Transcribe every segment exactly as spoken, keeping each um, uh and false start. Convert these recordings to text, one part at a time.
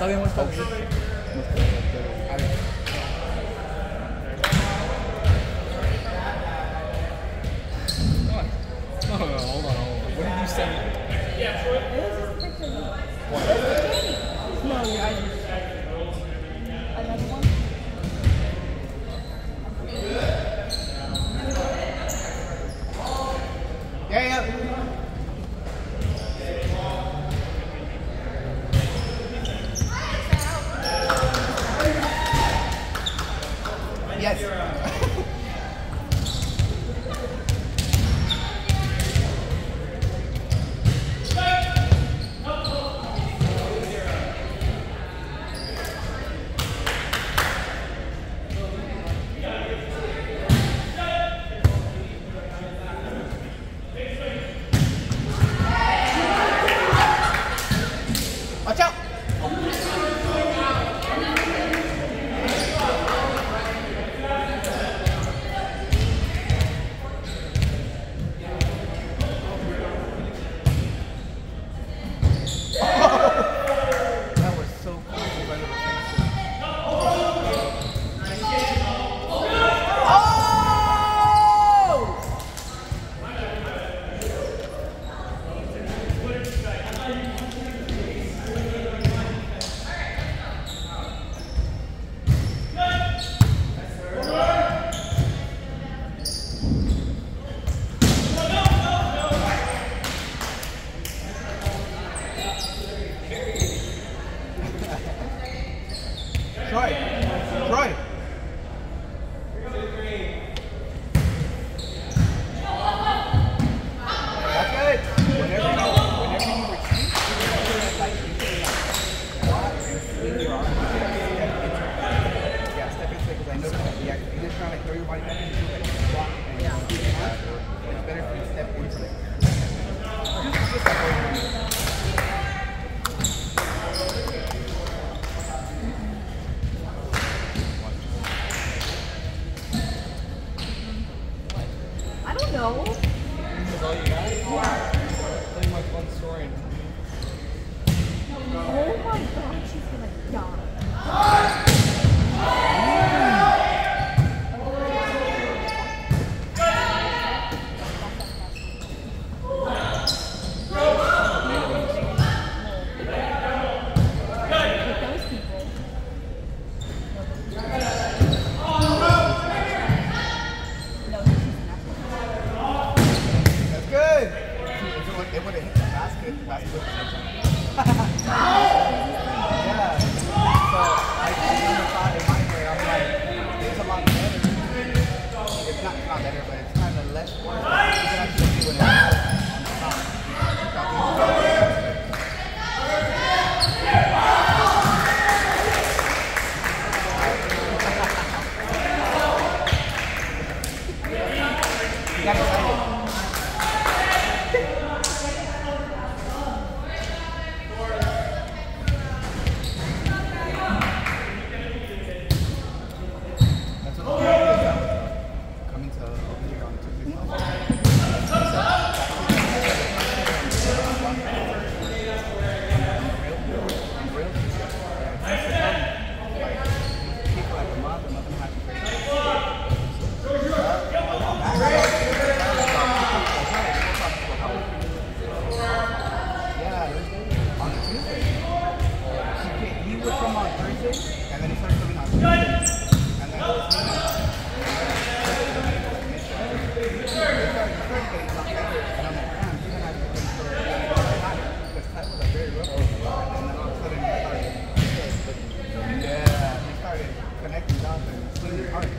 bien, está bien. A ver. No, no, no, hold on, hold on. What did you send me? Yeah, Troy. It was just a picture of you. What? No, you're I just... Another one? Yeah, yeah. Yes. Watch out! That was so cool. Troy! Troy! That's good. Whenever you, whenever you retreat, like you can like squat and swing your arm. Yeah, step into it because I know that yeah, you're just trying to throw your body back into it, like squat and yeah. Swing your arm. It's better for you to step into it. Just, just like what you're doing. No. This is all you got? Yeah. Tell you my fun story. Oh my god, she's gonna die. It would have hit the basket, the basket yeah. So I never thought in my way, I'm like, it's a lot better. It's not, not better, but it's kind of less work. You can actually do it on the top. You got excited. And then he started coming on Tuesday. And then it was me. They started getting a lot better. And I'm like, man, you're going to have to get them for a long time. Because titles are very rough. And then all of a sudden he started, yeah, he started connecting dots and swinging hard.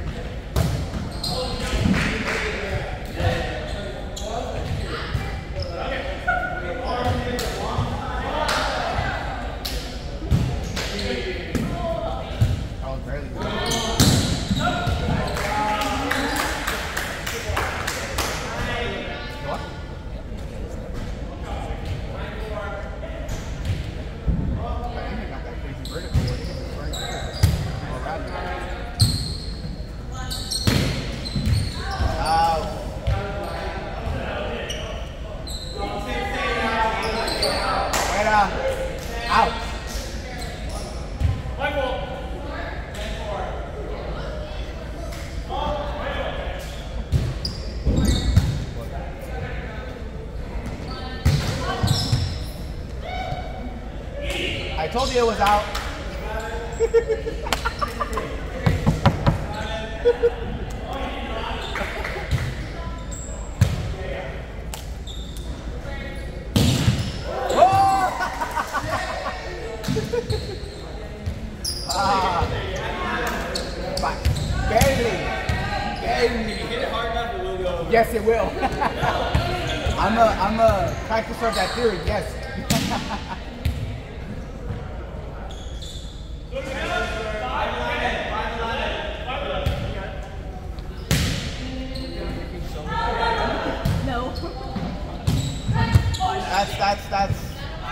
I was barely good. told you it was out. Ah. Barely. Barely. Hit it hard enough, it will go. Yes, it will. I'm a, I'm a practicer of that theory, yes. No. That's, that's, that's.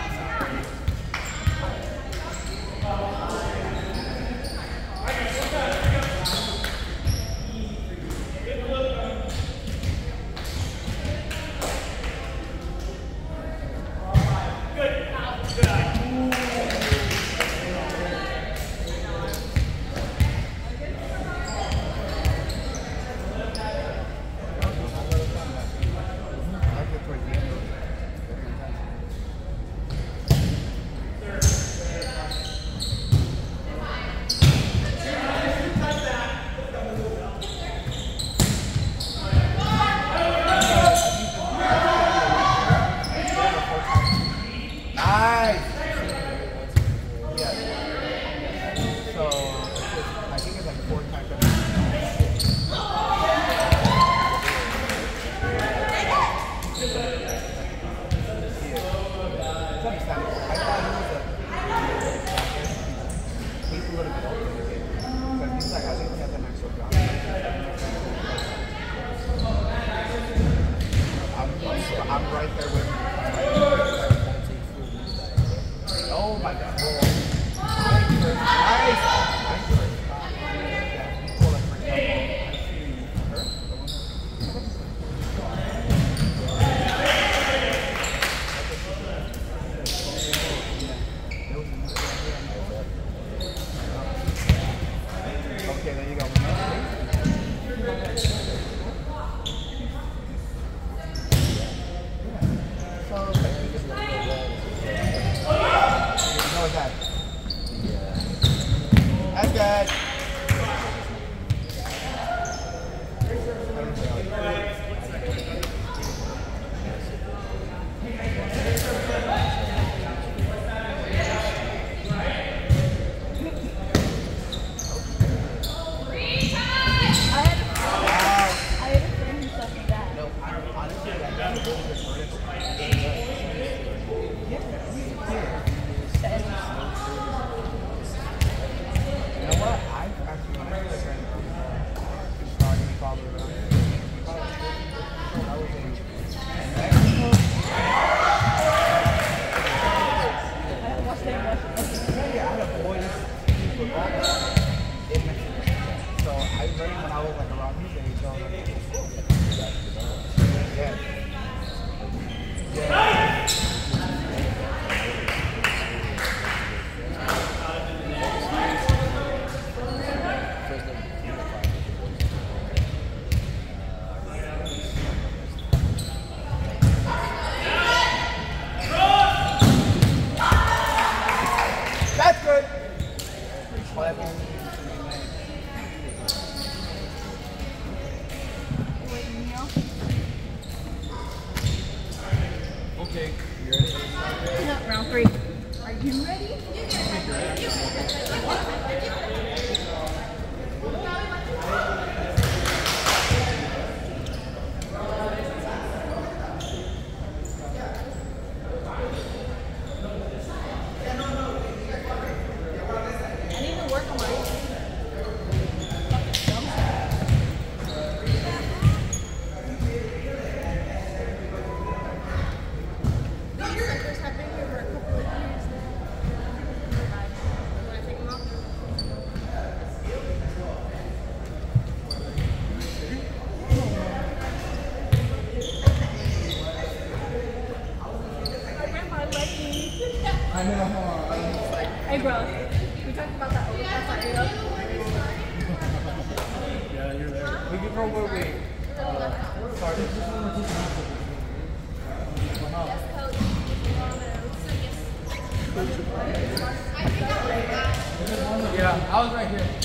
I'm right there with you. Oh my God. Nice. Okay, there you go. That's good. I was right here.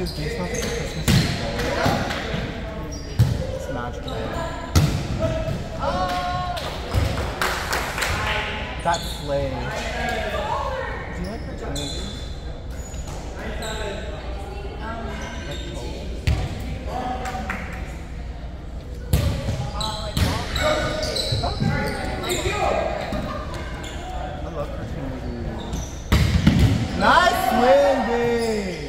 Dude, these smells like a Christmas tree. It's magical. That flay. Do you like cartoons? Like cold. I love cartoon movies. Nice win, babe!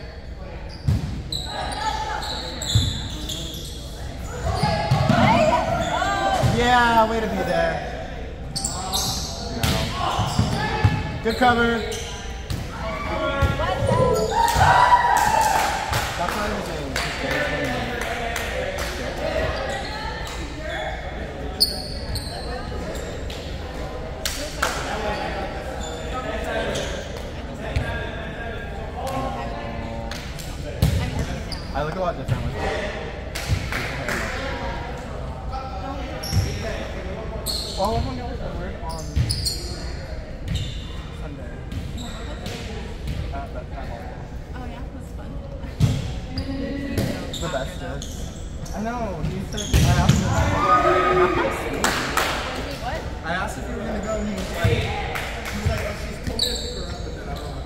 Yeah, way to be there. No. Good cover. That's not even saying. I look a lot different with it. All of them got word on Sunday. At that time. Oh yeah, it was fun. The bestest. I know. He said. I asked him. What? I asked if you were gonna go, and he was like, he was like, oh, she's told me to pick her up, but then I don't know.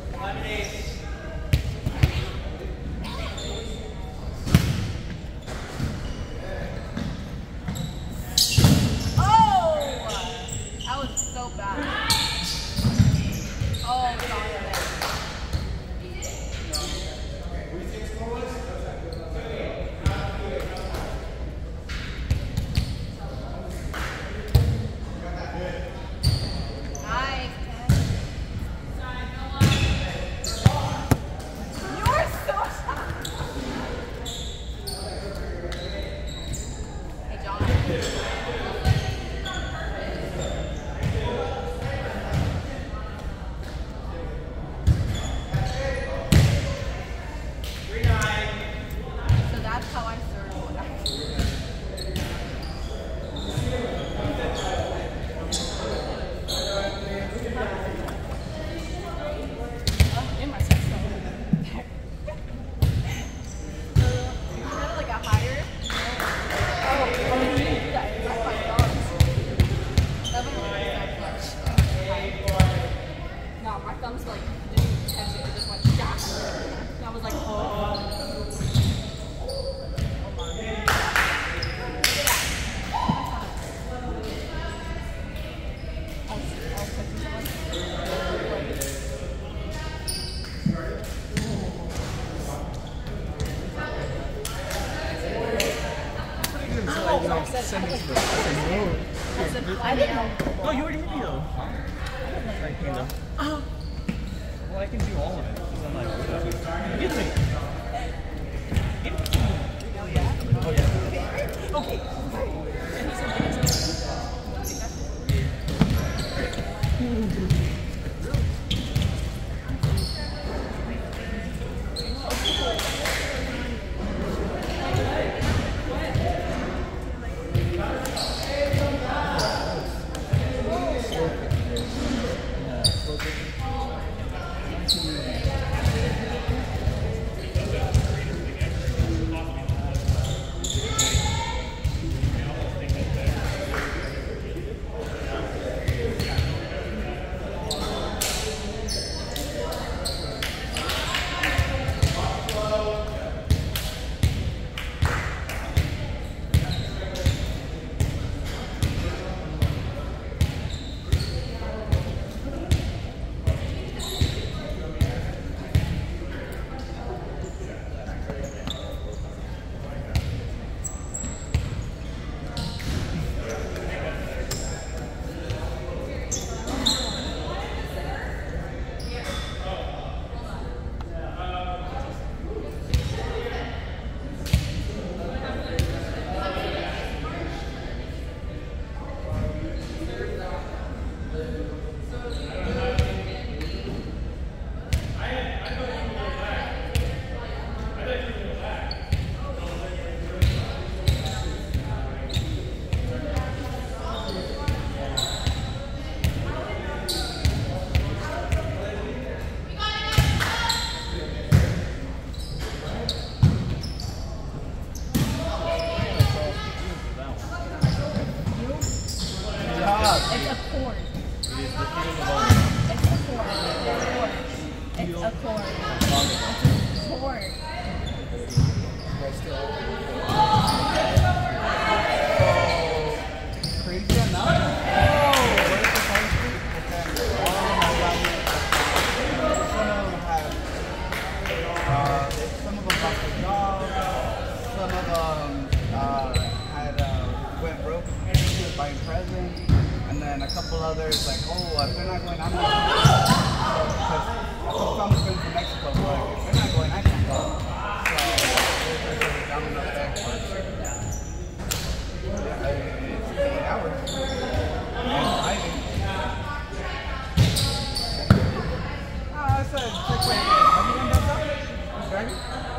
That was so bad. Oh, God. Nice. You're so shy. Hey, John. Send me to the I didn't know. Oh, you already hit me though. I kind of. Oh. Well, I can do all of it. Because I'm like, whatever. Get me. Get me. Oh, yeah? Oh, yeah. Okay. It's a cord. It's a cord. It's a cord. Crazy enough. Oh, what is the fun street? All of them have some of them have uh, some of them lost their jobs, some of them uh, had uh, went broke buying presents, and then a couple others like, oh, if they're not going, I'm not going. Because some friends from Mexico were like, if they're not going, I can't go. So there's a domino effect. Yeah, it's eight hours. And driving. Ah, I said, check wait, have you done that stuff? Driving?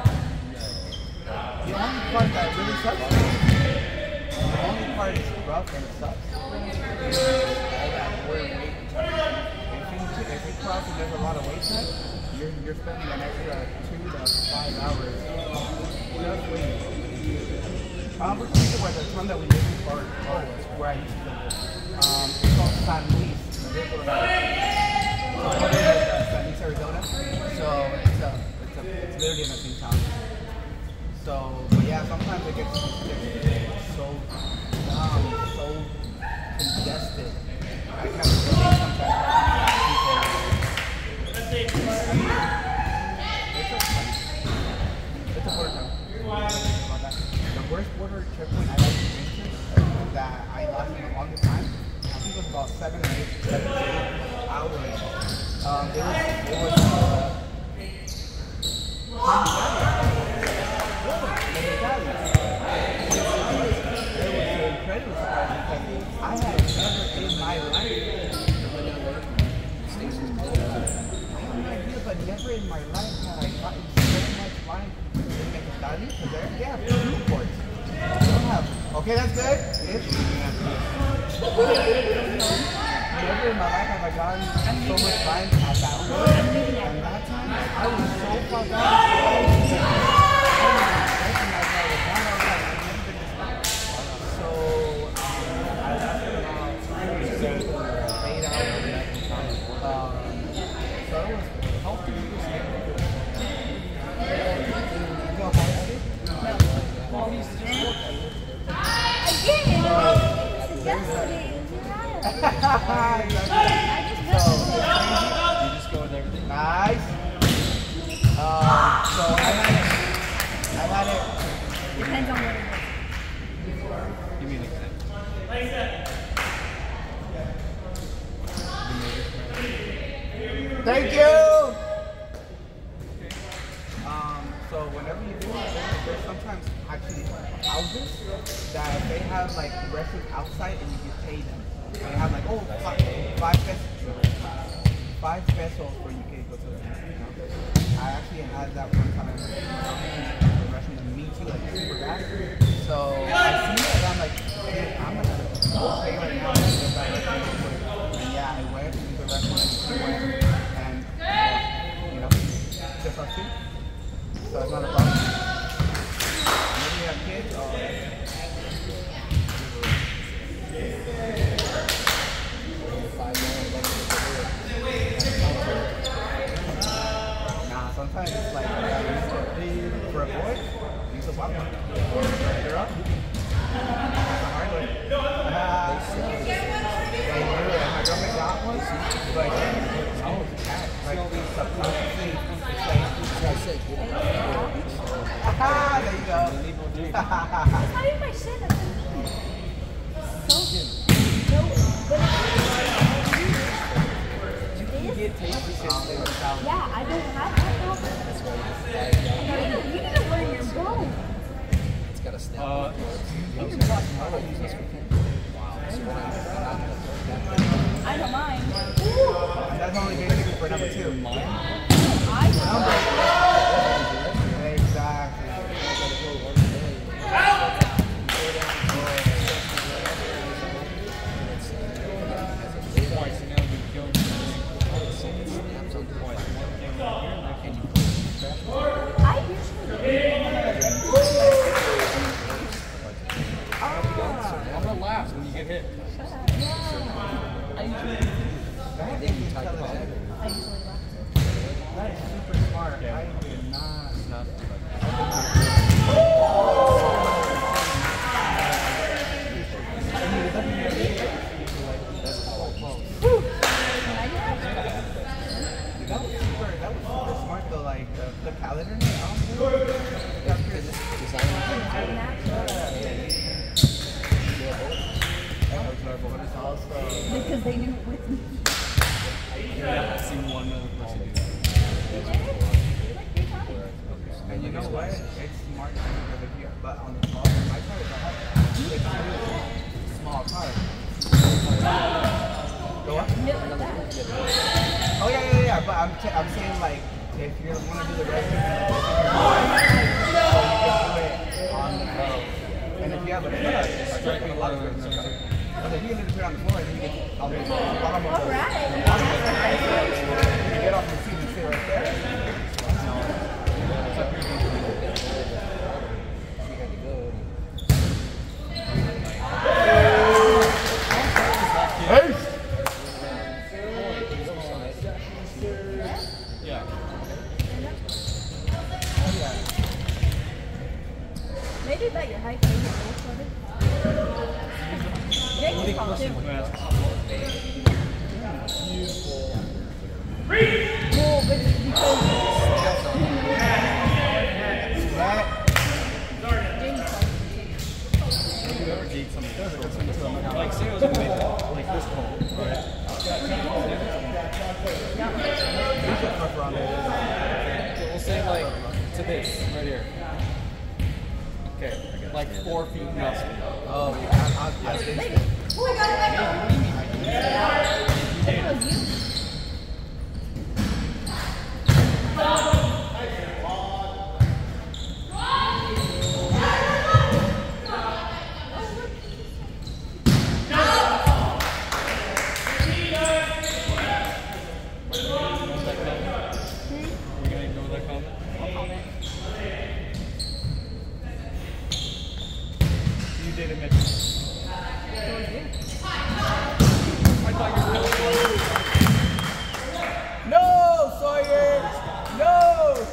The only part that really sucks, the only part is rough and it sucks. Is all that word wait time. If you, if you cross and there's a lot of wait time, you're, you're spending an extra two to five hours just waiting. Um, we're going to where the town that we live in, or oh, it's where I used to live. Um, it's called San Luis. So it's San Luis, Arizona. So it's a, it's a, it's literally in the same town. So, but yeah, sometimes it gets, it gets so um, so congested. I can't relate sometimes. People. It's a border town. The worst border checkpoint I like to visit that I lost in the longest time, I think it was about seven or eight, seven or eight hours. Um, it was, it was, uh, incredibly surprising because I had never in my life, I have no idea, but never in my life had I gotten so much line in Mexicali because they have two ports. They don't have, okay, that's good. If, never in my life have I gotten so much line at that port. And that time, I was so far down. Nice. Um, so I had it. I had it. Depends on what it is. Give me an example. Thank you. Um, so whenever you do it, there's, there's sometimes actually houses that they have like restaurants outside and you can pay them. They have like, oh, five, five pesos. Five pesos for you can go to the restaurant. I actually had that one time at the restaurant and me too, like super bad. So I see it and I'm like, hey, I'm gonna go pay right now and get that restaurant. And yeah, I went to the restaurant and went and uh, you know, just us two. So it's not a problem. Maybe you have kids or nah, sometimes it's like uh, for a boy, use a swap one. For a girl, that's a hard one. Uh, like, literally, my girlfriend got one, but I was cat. Like, subconsciously, it's like, ah, there you go. That's not even my shit. That's so no, but You can get tasty shit um, yeah, I don't have that though. That's why You need to, you need to learn your bone. it's got a snap. Uh, you can watch how to use this weekend. I don't mind. That's only basically for number two. Mine? I don't mind. Exactly. Twice, and now we killed it snaps on twice. One came right here, and then came I usually I'm gonna laugh when you get hit. I usually That is intelligent. I usually left it. That is super smart. I did not. It's not. That was super, that was super smart though, like the, the calendar name. I don't know. That's pretty. Because they knew it with me. I haven't seen one other person do that. They did it? Like three times. And you know what? It's smart to have it here, but on the small, my car is a hard. It's a really small car. Go on. Oh yeah, yeah, yeah. But I'm, t I'm saying like if you want to do the rest of it, so you can do it on the go. And if you have a truck, it's straight a lot of it. But if you can put it on the floor, then you get on the bottom of the. Alright. You get off the seat and sit right there. Yeah. Maybe about your height, maybe a little shorter. Jake is tall too. Well, but it's because Have you ever dated somebody? Like, say it was gonna be like this tall, right? So we'll say like to this right here. Okay, like four feet past me. Oh, yeah. I, I, I think maybe. Oh, I got it. It was you. No, Sawyer! No!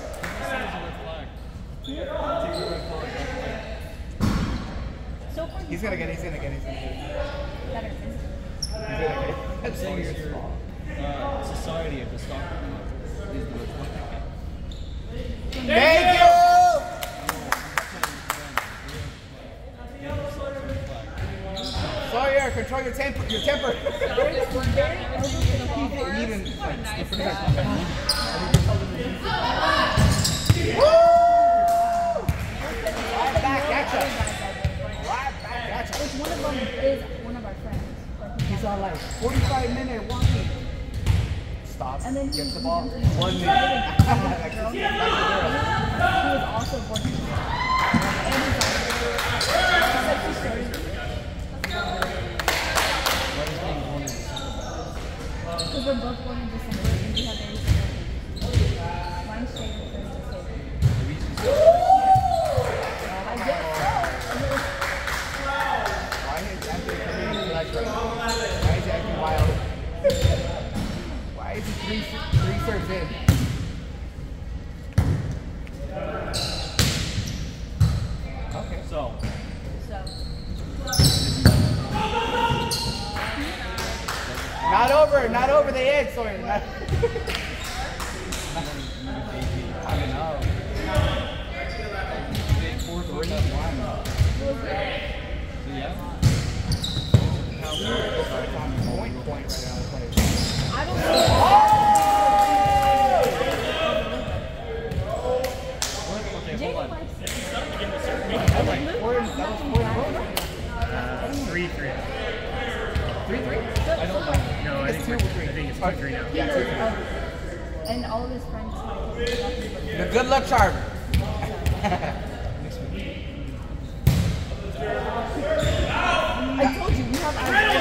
So far, He's gonna get it, he's gonna get it, he's gonna get it. better. He's gonna get it. That's Sawyer's Sawyer's fault. uh, society of the stock is the one. Thank you! Sawyer, control your temper. Your temper. Even like, different. Woo! Right back at you. Right back at you. Which one of them is one of our friends. Like, He's on like forty-five minute walking. Stops. And then he- Gets the ball. he- One minute. Like, Girl. like the He girl. was also born in and he's like, except he started. Because we're both born in December and we have very similar. Mine's shaded and December. I guess so. Why is Anthony coming in clutch right now? Why is he acting wild? Why is he three, three serves in? Okay. So, So, Not over, not over the edge, Sawyer. Not I don't know. four, three, Three, one. one. So, yeah. It's on point, point right now. It's like- I don't know. Okay, Jake hold on. likes it. That was like four, that was four in a row, right? Three, three. Three, three? I don't know. No, I It's think two, we're, three. I think it's Oh, two, three now. Yeah, two, three. And all of his friends like The good luck charm. I told you, we have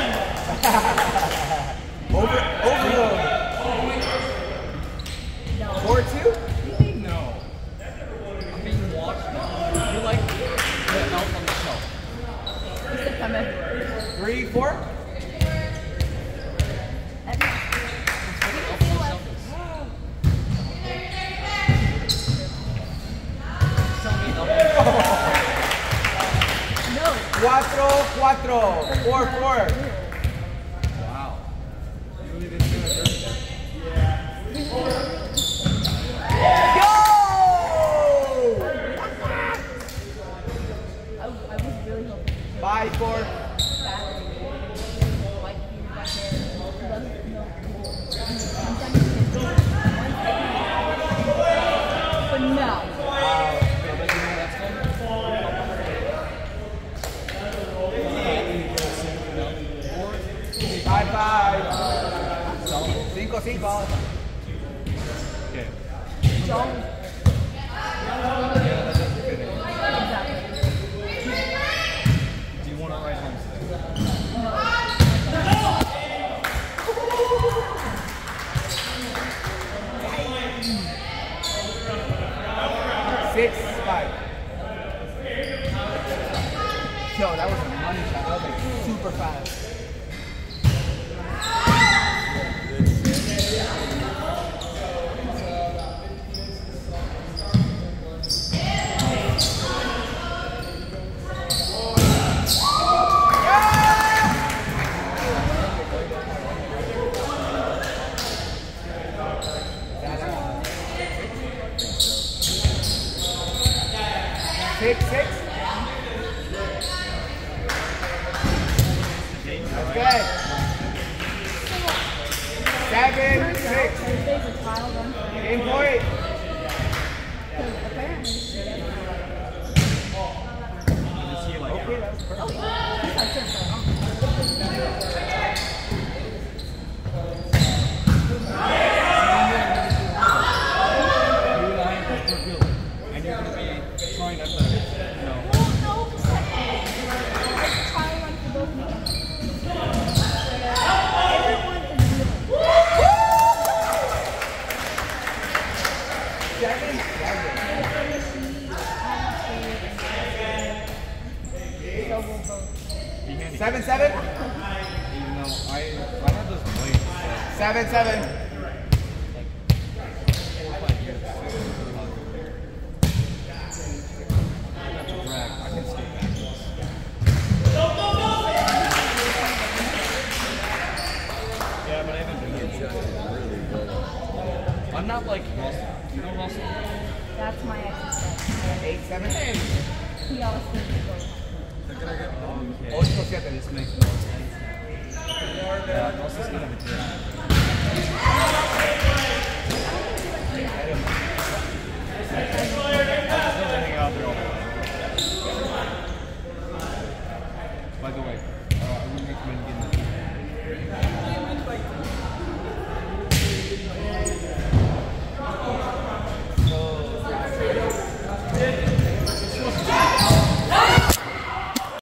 our Over, overload. No. Four, two? No. I'm being watched. You're like the elf on the shelf. It's September. Three, four? Every- Cuatro, cuatro. Four, four. Wow. You really didn't do it Thursday. Yo! I, I was really hoping. Five, four. Like you back there. But no. Five, five. Cinco, cinco. Okay. Don't. Exactly. Do you want to ride home today? Six, five. Yo, that was a money shot. That was like super fast. Six, six. That's good. Seven, six. Thursday's a trial run for me. Game point. Because apparently. Just see like, Okay, that's perfect. Oh, yeah. That's it. and you're going to be trying at the, you know, Well, no. It's a trial run for both me and him. Everyone is doing. Seven, seven. So we'll both. be handy. Seven, seven. Even though I, I had those blades for Seven, seven. like four or five years. Not to brag, I can skate backwards. Yeah, but I haven't been getting I'm not like Russell. You know Russell? That's my exercise. Eight, seven, eight. He always thinks he goes. Okay. Ocho, siete. This makes more sense. Yeah, Russell's kind of a dick.